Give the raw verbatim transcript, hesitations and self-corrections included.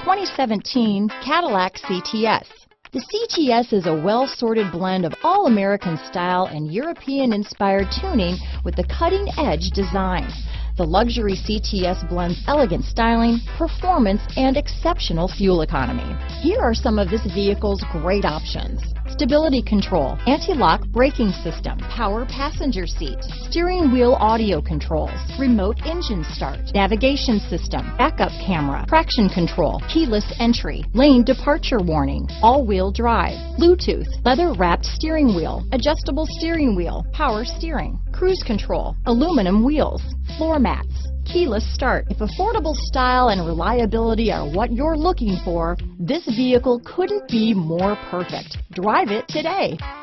twenty seventeen Cadillac C T S. The C T S is a well-sorted blend of all-American style and European-inspired tuning with the cutting-edge design. The luxury C T S blends elegant styling, performance, and exceptional fuel economy. Here are some of this vehicle's great options: stability control, anti-lock braking system, power passenger seat, steering wheel audio controls, remote engine start, navigation system, backup camera, traction control, keyless entry, lane departure warning, all-wheel drive, Bluetooth, leather-wrapped steering wheel, adjustable steering wheel, power steering, cruise control, aluminum wheels, floor mats, keyless start. If affordable style and reliability are what you're looking for, this vehicle couldn't be more perfect. Drive it today.